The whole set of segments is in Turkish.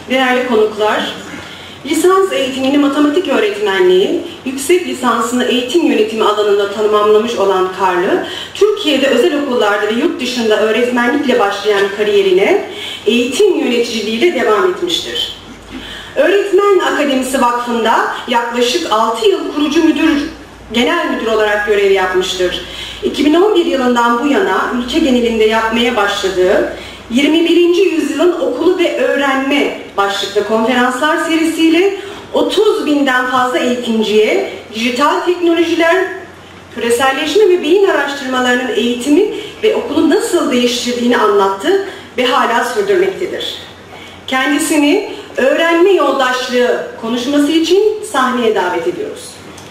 değerli konuklar, lisans eğitimini matematik öğretmenliği, yüksek lisansını eğitim yönetimi alanında tamamlamış olan Karlı, Türkiye'de özel okullarda ve yurt dışında öğretmenlikle başlayan kariyerine eğitim yöneticiliğiyle devam etmiştir. Öğretmen Akademisi Vakfı'nda yaklaşık 6 yıl kurucu genel müdür olarak görev yapmıştır. 2011 yılından bu yana ülke genelinde yapmaya başladığı 21. yüzyılın okulu ve öğrenme başlıklı konferanslar serisiyle 30.000'den fazla eğitimciye dijital teknolojiler, küreselleşme ve beyin araştırmalarının eğitimi ve okulu nasıl değiştirdiğini anlattı ve hala sürdürmektedir. Kendisini öğrenme yoldaşlığı konuşması için sahneye davet ediyoruz.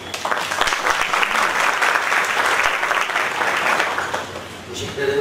Teşekkür ederim.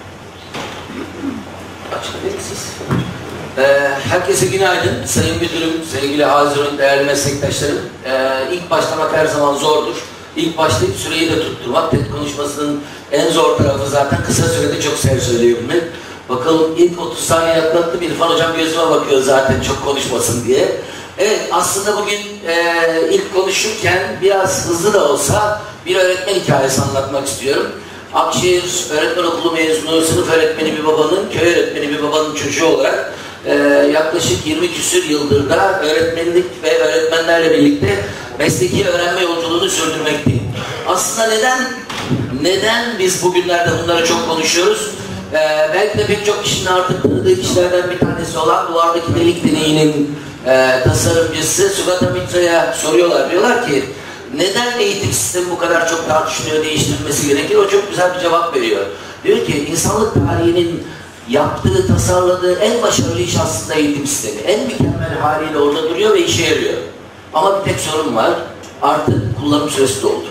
Herkese günaydın. Sayın Müdürüm, sevgili hazırın, değerli meslektaşlarım. İlk başlamak her zaman zordur. İlk başlayıp süreyi de tutturmak. TED konuşmasının en zor tarafı zaten kısa sürede çok şey söyleyebilmek. Bakalım ilk 30 saniye atlattım. İrfan Hocam gözüme bakıyor zaten çok konuşmasın diye. Evet, aslında bugün ilk konuşurken biraz hızlı da olsa bir öğretmen hikayesi anlatmak istiyorum. Akşehir Öğretmen Okulu mezunu, sınıf öğretmeni bir babanın, köy öğretmeni bir babanın çocuğu olarak yaklaşık 20 küsür yıldır da öğretmenlik ve öğretmenlerle birlikte mesleki öğrenme yolculuğunu sürdürmekteyim. Aslında neden biz bugünlerde bunları çok konuşuyoruz? Belki de pek çok kişinin artık tanıdığı kişilerden bir tanesi olan Duvardaki Delik Deneyi'nin tasarımcısı Sugata Mitra'ya soruyorlar. Diyorlar ki, neden eğitim sistemi bu kadar çok tartışılıyor, değiştirilmesi gerekir? O çok güzel bir cevap veriyor. Diyor ki, insanlık tarihinin yaptığı, tasarladığı en başarılı iş aslında eğitim sistemi. En mükemmel haliyle orada duruyor ve işe yarıyor. Ama bir tek sorun var, artık kullanım süresi doldu.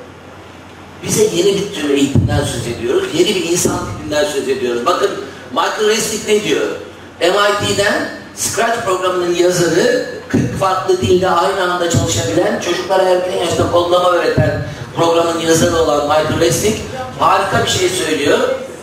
Bize yeni bir tür eğitimden söz ediyoruz, yeni bir insan tipinden söz ediyoruz. Bakın, Michael Resnick ne diyor? MIT'den Scratch programının yazarı, 40 farklı dilde aynı anda çalışabilen, çocuklara erken yaşta kodlama öğreten programın yazarı olan Michael Resnick harika bir şey söylüyor.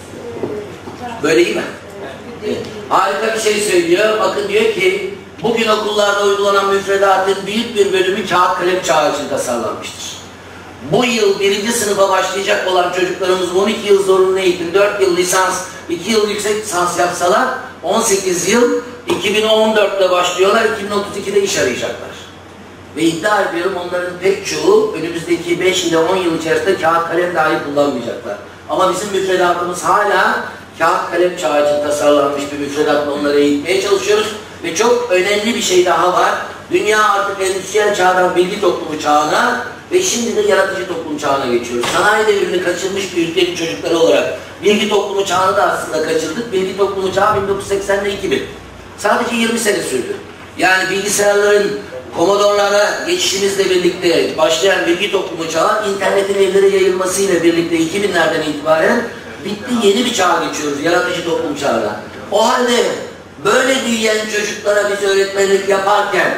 Böyle iyi mi? Evet. Harika bir şey söylüyor. Bakın diyor ki, bugün okullarda uygulanan müfredatın büyük bir bölümü kağıt kalem çağı için tasarlanmıştır. Bu yıl 1. sınıfa başlayacak olan çocuklarımız 12 yıl zorunlu eğitim, 4 yıl lisans, 2 yıl yüksek lisans yapsalar 18 yıl 2014'te başlıyorlar, 2032'de iş arayacaklar. Ve iddia ediyorum onların pek çoğu önümüzdeki 5 ile 10 yıl içerisinde kağıt kalem dahi kullanmayacaklar. Ama bizim müfredatımız hala kağıt kalem çağı için tasarlanmış bir müfredatla onları eğitmeye çalışıyoruz. Ve çok önemli bir şey daha var. Dünya artık endüstriyel çağdan bilgi toplumu çağına ve şimdi de yaratıcı toplum çağına geçiyoruz. Sanayi devrimini kaçırmış bir ülkenin çocukları olarak bilgi toplumu çağını da aslında kaçırdık. Bilgi toplumu çağı 1980'de 2000. Sadece 20 sene sürdü. Yani bilgisayarların Commodore'lara geçişimizle birlikte başlayan bilgi toplumu çağı, internetin evlere yayılmasıyla birlikte 2000'lerden itibaren bitti, yeni bir çağa geçiyoruz, yaratıcı toplum çağına. O halde böyle büyüyen çocuklara biz öğretmenlik yaparken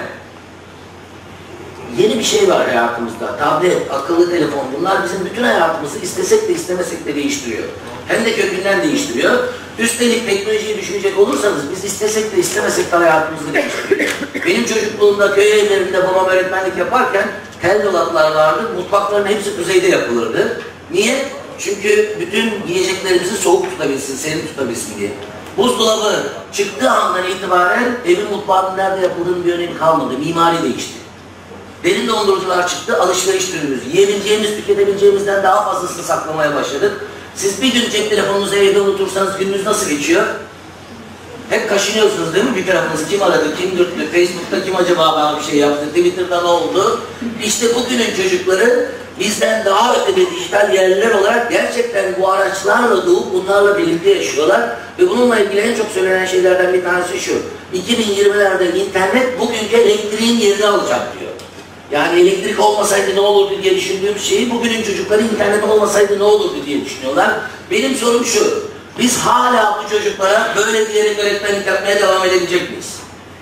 yeni bir şey var hayatımızda. Tablet, akıllı telefon, bunlar bizim bütün hayatımızı istesek de istemesek de değiştiriyor. Hem de kökünden değiştiriyor. Üstelik teknolojiyi düşünecek olursanız biz istesek de istemesek de hayatımızı değiştiriyor. Benim çocukluğumda köy evlerinde babam öğretmenlik yaparken tel dolaplar vardı. Mutfakların hepsi kuzeyde yapılırdı. Niye? Çünkü bütün yiyeceklerimizi soğuk tutabilsin, serin tutabilsin diye. Buzdolabı çıktığı andan itibaren evin mutfağının nerede yapıldığının bir önemi kalmadı. Mimari değişti. Derin dondurucular çıktı, alışveriş türümüz. Yiyebileceğimiz, tüketebileceğimizden daha fazlasını saklamaya başladık. Siz bir gün cep telefonunuzu evde unutursanız gününüz nasıl geçiyor? Hep kaşınıyorsunuz değil mi? Bir tarafınız kim aradı, kim dürttü, Facebook'ta kim acaba bana bir şey yaptı, Twitter'da ne oldu? İşte bugünün çocukları bizden daha ötede dijital yerliler olarak gerçekten bu araçlarla doğup bunlarla birlikte yaşıyorlar. Ve bununla ilgili en çok söylenen şeylerden bir tanesi şu. 2020'lerde internet bugünkü elektriğin yerini alacak diyor. Yani elektrik olmasaydı ne olurdu diye düşündüğümüz şeyi bugünün çocukları internet olmasaydı ne olurdu diye düşünüyorlar. Benim sorum şu, biz hala bu çocuklara böyle diyerek öğretmenlik yapmaya devam edebilecek miyiz?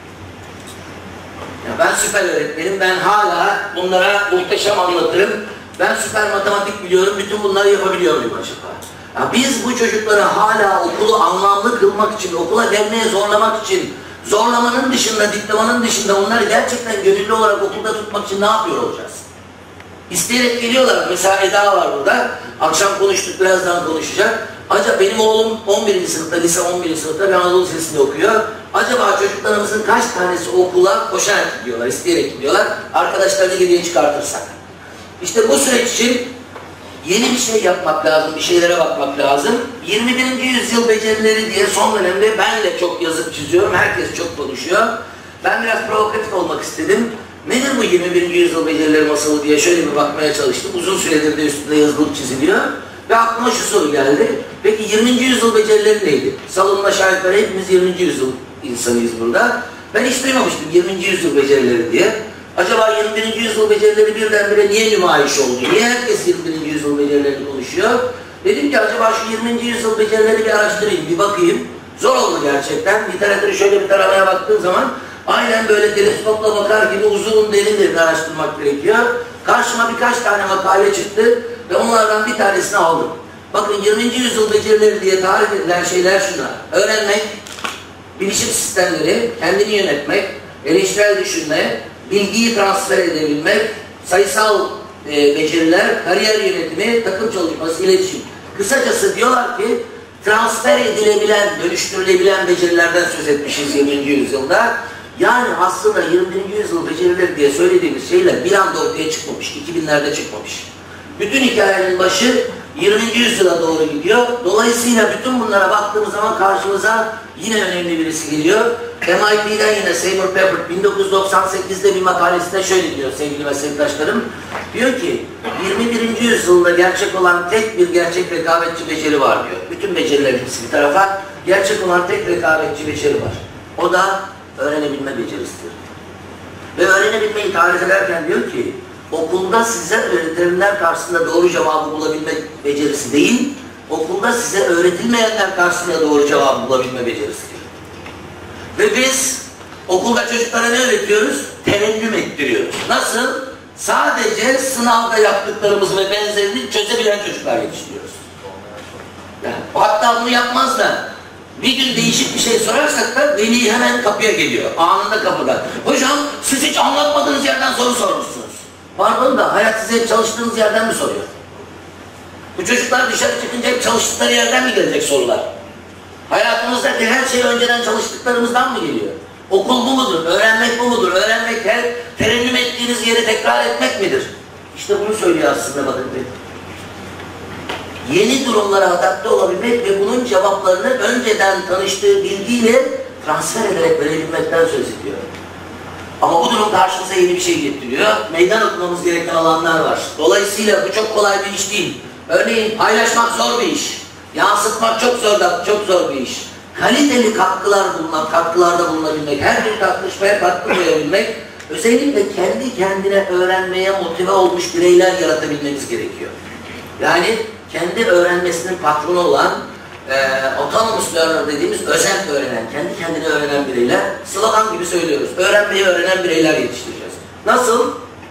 Ya ben süper öğretmenim, ben hala bunlara muhteşem anlatırım. Ben süper matematik biliyorum, bütün bunları yapabiliyor muyum acaba? Ya biz bu çocukları hala okulu anlamlı kılmak için, okula gelmeye zorlamak için Zorlamanın dışında, diplomanın dışında onları gerçekten gönüllü olarak okulda tutmak için ne yapıyor olacağız? İsteyerek geliyorlar. Mesela Eda var burada. Akşam konuştuk, birazdan konuşacak. Acaba benim oğlum 11. sınıfta, lise 11. sınıfta bir Anadolu Lisesi'nde okuyor. Acaba çocuklarımızın kaç tanesi okula koşarak gidiyorlar, isteyerek gidiyorlar? Arkadaşlarını geriye çıkartırsak. İşte bu süreç için yeni bir şey yapmak lazım, bir şeylere bakmak lazım. 21. yüzyıl becerileri diye son dönemde ben de çok yazıp çiziyorum. Herkes çok konuşuyor. Ben biraz provokatif olmak istedim. Nedir bu 21. yüzyıl becerileri masalı diye şöyle bir bakmaya çalıştım. Uzun süredir de üstünde yazılıp çiziliyor. Ve aklıma şu soru geldi. Peki 20. yüzyıl becerileri neydi? Salonun aşağı yukarı hepimiz 20. yüzyıl insanıyız burada. Ben hiç duymamıştım 20. yüzyıl becerileri diye. Acaba 21. yüzyıl becerileri birdenbire niye nümayiş oldu? Niye herkes 21. yüzyıl becerilerini konuşuyor? Dedim ki acaba şu 20. yüzyıl becerileri bir araştırayım, bir bakayım. Zor oldu gerçekten. Literatürü şöyle bir taramaya baktığım zaman aynen böyle teleskopla bakar gibi uzun derin araştırmak gerekiyor. Karşıma birkaç tane makale çıktı ve onlardan bir tanesini aldım. Bakın 20. yüzyıl becerileri diye tarif edilen şeyler şunlar. Öğrenmek, bilişim sistemleri, kendini yönetmek, eleştirel düşünme, bilgiyi transfer edebilmek, sayısal beceriler, kariyer yönetimi, takım çalışması, iletişim. Kısacası diyorlar ki transfer edilebilen, dönüştürülebilen becerilerden söz etmişiz 20. yüzyılda. Yani aslında 21. yüzyıl becerileri diye söylediğimiz şeyler bir anda ortaya çıkmamış, 2000'lerde çıkmamış. Bütün hikayenin başı 20. yüzyıla doğru gidiyor. Dolayısıyla bütün bunlara baktığımız zaman karşımıza yine önemli birisi geliyor. MIT'den yine Seymour Papert 1998'de bir makalesinde şöyle diyor sevgili meslektaşlarım. Diyor ki 21. yüzyılda gerçek olan tek bir gerçek rekabetçi beceri var diyor. Bütün becerilerin hepsi bir tarafa gerçek olan tek rekabetçi beceri var. O da öğrenebilme becerisidir. Ve öğrenebilmeyi tarif ederken diyor ki okulda size öğretilenler karşısında doğru cevabı bulabilme becerisi değil, okulda size öğretilmeyenler karşısında doğru cevabı bulabilme becerisidir. Ve biz okulda çocuklara ne öğretiyoruz? Terennüm ettiriyoruz. Nasıl? Sadece sınavda yaptıklarımız ve benzerini çözebilen çocuklar yetiştiriyoruz. Yani, hatta bunu yapmaz da bir gün değişik bir şey sorarsak da veli hemen kapıya geliyor. Anında kapıda. Hocam siz hiç anlatmadığınız yerden soru sormuşsunuz. Pardon da hayat size hep çalıştığınız yerden mi soruyor? Bu çocuklar dışarı çıkınca hep çalıştıkları yerden mi gelecek sorular? Hayatımızdaki her şey önceden çalıştıklarımızdan mı geliyor? Okul bu mudur? Öğrenmek bu mudur? Öğrenmek her terennüm ettiğiniz yeri tekrar etmek midir? İşte bunu söylüyor aslında bakın. Yeni durumlara adapte olabilmek ve bunun cevaplarını önceden tanıştığı bilgiyle transfer ederek verebilmekten söz ediyor. Ama bu durum karşımıza yeni bir şey getiriyor. Meydan okumamız gereken alanlar var. Dolayısıyla bu çok kolay bir iş değil. Örneğin paylaşmak zor bir iş. Yansıtmak çok zor bir iş. Kaliteli katkılarda bulunabilmek, her bir tartışmaya katkı koyabilmek, özellikle kendi kendine öğrenmeye motive olmuş bireyler yaratabilmemiz gerekiyor. Yani kendi öğrenmesinin patronu olan autonomous learner dediğimiz özel öğrenen, kendi kendine öğrenen bireyler, slogan gibi söylüyoruz. Öğrenmeyi öğrenen bireyler yetiştireceğiz. Nasıl?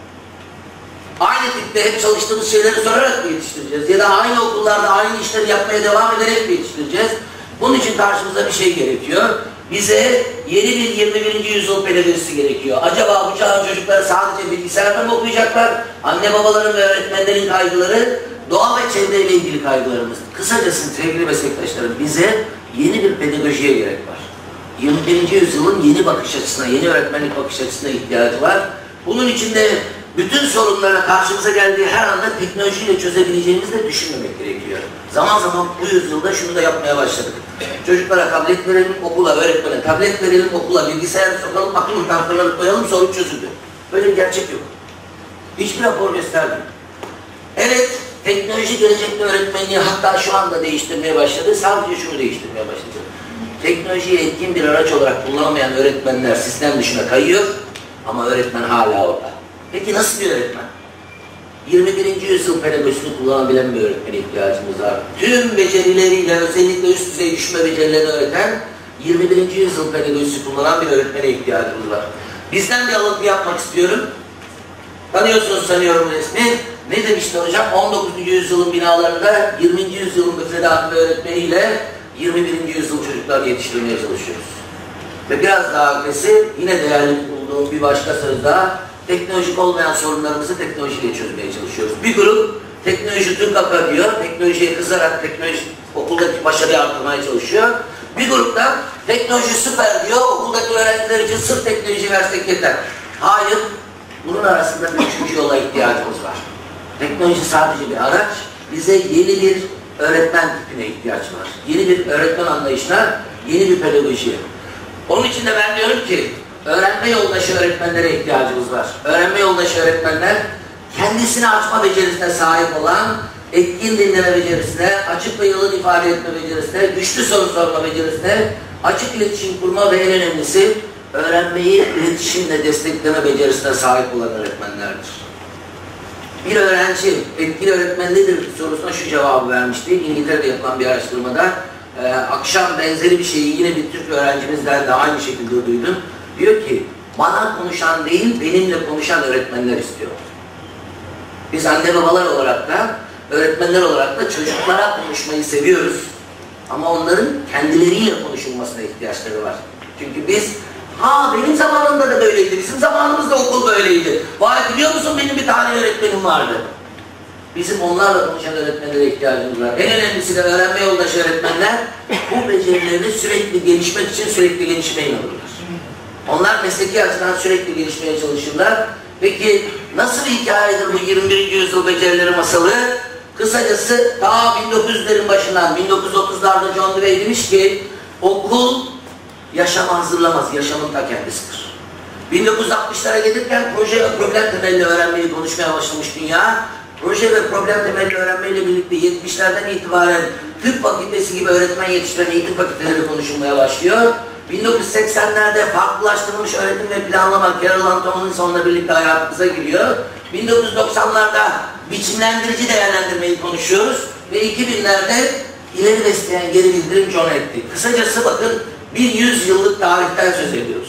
Aynı tipte hep çalıştığımız şeyleri sorarak mı yetiştireceğiz? Ya da aynı okullarda aynı işleri yapmaya devam ederek mi yetiştireceğiz? Bunun için karşımıza bir şey gerekiyor. Bize yeni bir 21. yüzyıl pedagojisi gerekiyor. Acaba bu çağın çocukları sadece bilgisayarda mı okuyacaklar? Anne babaların ve öğretmenlerin kaygıları, doğa ve çevreyle ilgili kaygılarımız. Kısacası sevgili meslektaşlarım, bize yeni bir pedagojiye gerek var. 21. yüzyılın yeni bakış açısına, yeni öğretmenlik bakış açısına ihtiyacı var. Bunun için de bütün sorunlara karşımıza geldiği her anda teknolojiyle çözebileceğimizi de düşünmemek gerekiyor. Zaman zaman bu yüzyılda şunu da yapmaya başladık. Çocuklara tablet verelim, okula öğretmene tablet verelim, okula bilgisayar sokalım, akıllı tahtaları koyalım, sorun çözüldü. Böyle bir gerçek yok. Hiçbir rapor göstermiyor. Evet, teknoloji gelecekte öğretmenliği hatta şu anda değiştirmeye başladı. Sadece şunu değiştirmeye başladı. Teknolojiyi etkin bir araç olarak kullanamayan öğretmenler sistem dışına kayıyor ama öğretmen hala orada. Peki nasıl bir öğretmen? 21. yüzyıl pedagojisini kullanabilen bir öğretmene ihtiyacımız var. Tüm becerileriyle özellikle üst düzey düşme becerilerini öğreten 21. yüzyıl pedagojisi kullanan bir öğretmene ihtiyacımız var. Bizden bir alıntı yapmak istiyorum. Tanıyorsunuz sanıyorum resmi. Ne demişti hocam? 19. yüzyılın binalarında 20. yüzyılın müfredatı öğretmeniyle 21. yüzyıl çocuklar yetiştirmeye çalışıyoruz. Ve biraz daha ötesi, yine değerli bulduğum bir başka söz daha, teknolojik olmayan sorunlarımızı teknolojiyle çözmeye çalışıyoruz. Bir grup teknoloji tükaka diyor, teknolojiye kızarak okuldaki başarıyı arttırmaya çalışıyor. Bir grup da teknoloji süper diyor, okuldaki öğrenciler için sırf teknoloji versek yeter. Hayır, bunun arasında bir üçüncü yola ihtiyacımız var. Teknoloji sadece bir araç, bize yeni bir öğretmen tipine ihtiyaç var. Yeni bir öğretmen anlayışına, yeni bir pedagojiye. Onun için de ben diyorum ki, öğrenme yoldaşı öğretmenlere ihtiyacımız var. Öğrenme yoldaşı öğretmenler, kendisini açma becerisine sahip olan, etkin dinleme becerisine, açık ve yalın ifade etme becerisine, güçlü soru sorma becerisine, açık iletişim kurma ve en önemlisi, öğrenmeyi iletişimle destekleme becerisine sahip olan öğretmenlerdir. Bir öğrenci etkili öğretmen nedir sorusuna şu cevabı vermişti. İngiltere'de yapılan bir araştırmada akşam benzeri bir şeyi yine bir Türk öğrencimizden de aynı şekilde duydum. Diyor ki, bana konuşan değil, benimle konuşan öğretmenler istiyor. Biz anne babalar olarak da, öğretmenler olarak da çocuklara konuşmayı seviyoruz. Ama onların kendileriyle konuşulmasına ihtiyaçları var. Çünkü biz, benim zamanımda da böyleydi, bizim zamanımızda okul böyleydi. Vay biliyor musun benim bir tane öğretmenim vardı. Bizim onlarla konuşan öğretmenlere ihtiyacımız var. En önemlisi de öğrenme yoldaşı öğretmenler bu becerilerini sürekli gelişmek için sürekli gelişmeye inanırlar. Onlar mesleki açıdan sürekli gelişmeye çalışırlar. Peki nasıl bir hikayedir bu 21. yüzyıl becerileri masalı? Kısacası daha 1900'lerin başından 1930'larda John Dewey demiş ki okul yaşama hazırlamaz, yaşamın ta kendisidir. 1960'lara gelirken proje ve problem temelli öğrenmeyi konuşmaya başlamış dünya. Proje ve problem temelli öğrenmeyle birlikte 70'lerden itibaren tıp fakültesi gibi öğretmen yetiştiren eğitim fakülteleri konuşulmaya başlıyor. 1980'lerde farklılaştırılmış öğretim ve planlama Carol Tomlinson'la birlikte hayatımıza giriyor. 1990'larda biçimlendirici değerlendirmeyi konuşuyoruz ve 2000'lerde ileri besleyen geri bildirim John etti. Kısacası bakın bir 100 yıllık tarihten söz ediyoruz.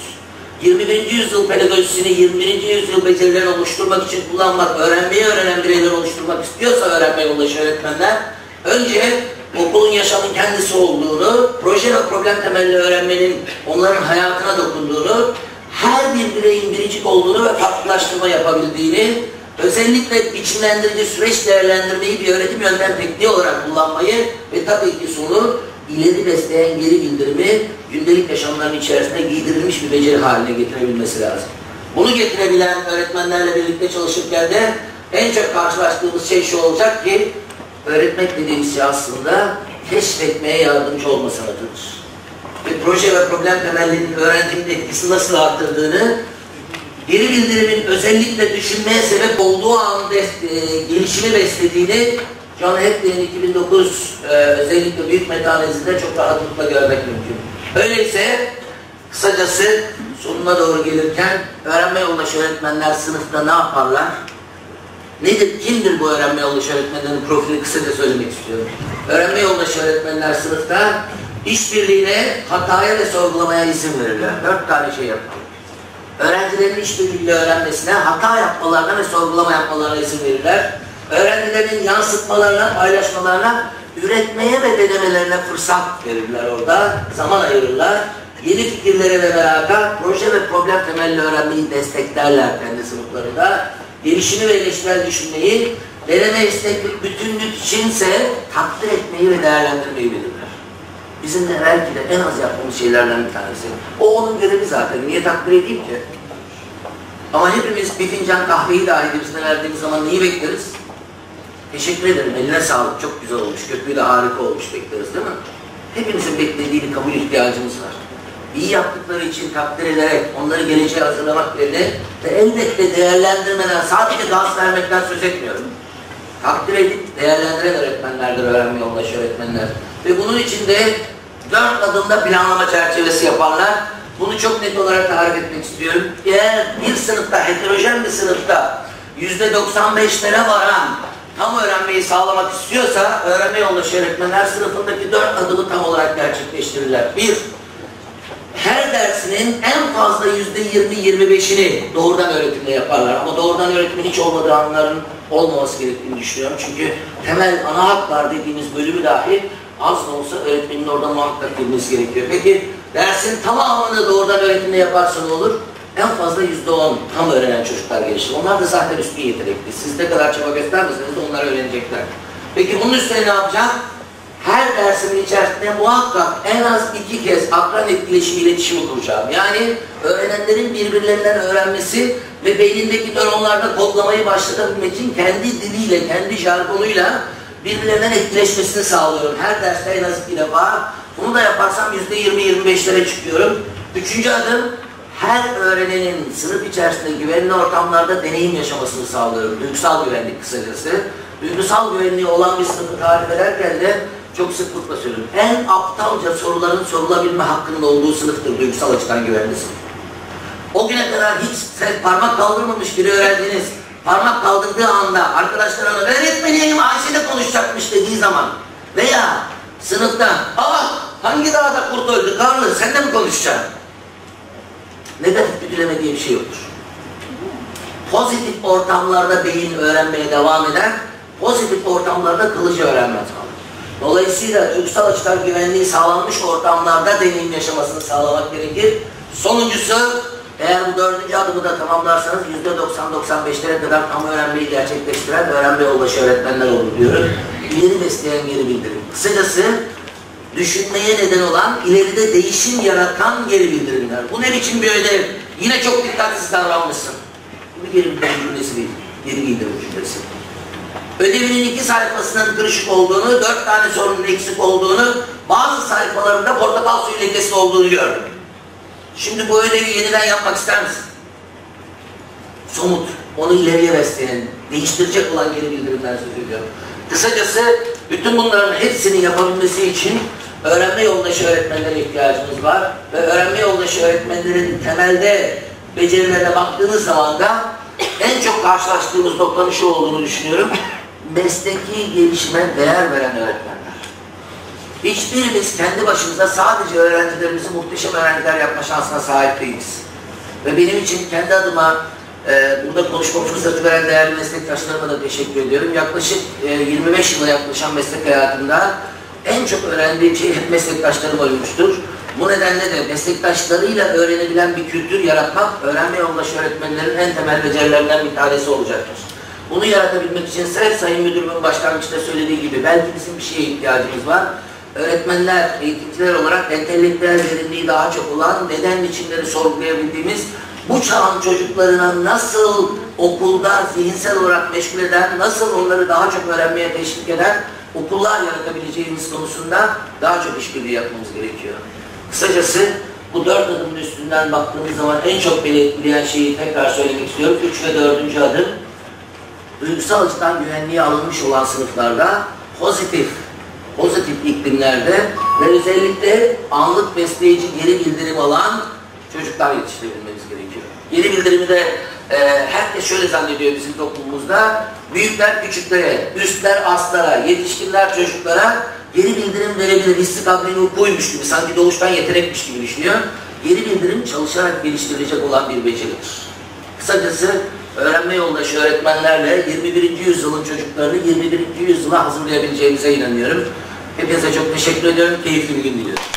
21. yüzyıl pedagojisini 21. yüzyıl becerilerini oluşturmak için kullanmak, öğrenmeyi öğrenen bireyler oluşturmak istiyorsa öğrenme yoldaşı öğretmenler, önce okulun yaşamın kendisi olduğunu, proje ve problem temelli öğrenmenin onların hayatına dokunduğunu, her bir bireyin biricik olduğunu ve farklılaştırma yapabildiğini, özellikle biçimlendirici süreç değerlendirmeyi bir öğretim yöntem tekniği olarak kullanmayı ve tabii ki sonu ileri besleyen geri bildirimi gündelik yaşamların içerisinde giydirilmiş bir beceri haline getirebilmesi lazım. Bunu getirebilen öğretmenlerle birlikte çalışırken de en çok karşılaştığımız şey şu olacak ki öğretmek dediğimiz şey aslında keşfetmeye yardımcı olma sanatıdır. Ve proje ve problem temellinin öğrencimin etkisi nasıl arttırdığını, geri bildirimin özellikle düşünmeye sebep olduğu anda gelişimi beslediğini John Hattie'nin 2009 özellikle büyük metanezinde çok rahatlıkla görmek mümkün. Öyleyse kısacası sonuna doğru gelirken öğrenme yoldaşı öğretmenler sınıfta ne yaparlar? Nedir, kimdir bu öğrenme yoldaşı öğretmenlerin profili kısaca söylemek istiyorum. Öğrenme yoldaşı öğretmenler sınıfta işbirliğine, hataya ve sorgulamaya izin verirler. 4 tane şey yapar. Öğrencilerin işbirliğiyle öğrenmesine, hata yapmalarına ve sorgulama yapmalarına izin verirler. Öğrencilerin yansıtmalarına, paylaşmalarına, üretmeye ve denemelerine fırsat verirler orada, zaman ayırırlar. Yeni fikirlere ve meraka, proje ve problem temelli öğrenmeyi desteklerler kendi sınıflarında. Gelişimi ve eleştirel düşünmeyi, deneme, esneklik, bütünlük içinse takdir etmeyi ve değerlendirmeyi bilirler. Bizim de belki de en az yaptığımız şeylerden bir tanesi. O onun görevi zaten. Niye takdir edeyim ki? Ama hepimiz bir fincan kahveyi dahi birisine verdiğimiz zaman neyi bekleriz? Teşekkür ederim, eline sağlık, çok güzel olmuş, köpüğü de harika olmuş bekleriz değil mi? Hepimizin beklediği bir kabul ihtiyacımız var. İyi yaptıkları için takdir ederek, onları geleceğe hazırlamak yerine ve elbette değerlendirmeden, sadece gaz vermekten söz etmiyorum. Takdir edip değerlendiren öğretmenlerdir öğrenme yoldaşı öğretmenler. Ve bunun için de 4 adımda planlama çerçevesi yaparlar. Bunu çok net olarak tarif etmek istiyorum. Eğer bir sınıfta, heterojen bir sınıfta %95'lere varan tam öğrenmeyi sağlamak istiyorsa öğrenme yoldaşı öğretmenler sınıfındaki 4 adımı tam olarak gerçekleştirirler. 1. Her dersinin en fazla %20-25'ini doğrudan öğretimle yaparlar. Ama doğrudan öğretimin hiç olmadığı anların olmaması gerektiğini düşünüyorum. Çünkü temel ana haklar dediğimiz bölümü dahi az da olsa öğretmenin orada muhakkak girmesi gerekiyor. Peki Dersin tamamını doğrudan öğretimle yaparsan olur. En fazla %10 tam öğrenen çocuklar gelişir. Onlar da zaten üstün yetenekli. Siz ne kadar çaba göstermeseniz de onlar öğrenecekler. Peki bunun üstüne ne yapacağım? Her dersimin içerisinde muhakkak en az 2 kez akran etkileşimi, iletişimi kuracağım. Yani öğrenenlerin birbirlerinden öğrenmesi ve beynindeki nöronlarda kodlamayı başlatabilmek için kendi diliyle, kendi jargonuyla birbirlerinden etkileşmesini sağlıyorum. Her derste en az 2 defa. Bunu da yaparsam %20-25'lere çıkıyorum. Üçüncü adım, her öğrenenin sınıf içerisinde güvenli ortamlarda deneyim yaşamasını sağlıyorum. Duygusal güvenlik kısacası. Duygusal güvenliği olan bir sınıfı tarif ederken de çok sıklıkla söylüyorum. En aptalca soruların sorulabilme hakkının olduğu sınıftır duygusal açıdan güvenli sınıf. O güne kadar hiç parmak kaldırmamış bir öğrenciniz parmak kaldırdığı anda arkadaşlarına öğretmenim Ayşe de konuşacakmış dediği zaman veya sınıfta hangi dağda kurt öldü Karlı sen de mi konuşacaksın? Negatif güdüleme diye bir şey yoktur. Pozitif ortamlarda beyin öğrenmeye devam eder, pozitif ortamlarda kalıcı öğrenme sağlar. Dolayısıyla duygusal açıdan güvenliği sağlanmış ortamlarda deneyim yaşamasını sağlamak gerekir. Sonuncusu, eğer bu 4. adımı da tamamlarsanız %90-95'lere kadar tam öğrenmeyi gerçekleştiren öğrenme yoldaşı öğretmenler olur diyorum. İleri besleyen geri bildirim. Kısacası düşünmeye neden olan, ileride değişim yaratan geri bildirimler. Bu ne biçim bir ödev? Yine çok dikkatsiz davranmışsın. Bu bir geri bildirim cümlesi değil. Geri bildirim cümlesi. Ödevinin 2 sayfasının kırışık olduğunu, 4 tane sorunun eksik olduğunu, bazı sayfalarında portakal suyu lekesi olduğunu gördüm. Şimdi bu ödevi yeniden yapmak ister misin? Somut, onu ileriye besleyen, değiştirecek olan geri bildirimden söz ediyorum. Kısacası bütün bunların hepsini yapabilmesi için öğrenme yoldaşı öğretmenlere ihtiyacımız var. Ve öğrenme yoldaşı öğretmenlerin temelde becerilerine baktığınız zaman da en çok karşılaştığımız noktanın şu olduğunu düşünüyorum. Mesleki gelişime değer veren öğretmenler. Hiçbirimiz kendi başımıza sadece öğrencilerimizi muhteşem öğrenciler yapma şansına sahip değiliz. Ve benim için kendi adıma burada konuşma fırsatı veren değerli meslektaşlarıma da teşekkür ediyorum. Yaklaşık 25 yıla yaklaşan meslek hayatımda en çok öğrendiğim şey hep meslektaşlarım olmuştur. Bu nedenle de meslektaşlarıyla öğrenebilen bir kültür yaratmak öğrenme yoldaşı öğretmenlerin en temel becerilerinden bir tanesi olacaktır. Bunu yaratabilmek için Sayın Müdürlüğü'nün başlangıçta söylediği gibi belki bizim bir şeye ihtiyacımız var. Öğretmenler, eğitimciler olarak entelektüel derinliği daha çok olan neden biçimleri sorgulayabildiğimiz bu çağın çocuklarına nasıl okulda zihinsel olarak meşgul eden, nasıl onları daha çok öğrenmeye teşvik eden okullar yaratabileceğimiz konusunda daha çok işbirliği yapmamız gerekiyor. Kısacası bu 4 adımın üstünden baktığımız zaman en çok beni etkileyen şeyi tekrar söylemek istiyorum. 3 ve 4. adım duygusal açıdan güvenliğe alınmış olan sınıflarda pozitif iklimlerde ve özellikle anlık besleyici geri bildirim alan çocuklar yetiştirebilmemiz gerekiyor. Geri bildirimi de herkes şöyle zannediyor bizim toplumumuzda. Büyükler küçüklere, üstler aslara, yetişkinler çocuklara geri bildirim verebilir, hissi kablini hukukuymuş gibi, sanki doğuştan yetenekmiş gibi düşünüyor. Geri bildirim çalışarak geliştirilecek olan bir beceridir. Kısacası öğrenme yoldaşı öğretmenlerle 21. yüzyılın çocuklarını 21. yüzyıla hazırlayabileceğimize inanıyorum. Hepinize çok teşekkür ediyorum. Keyifli bir gün diliyorum.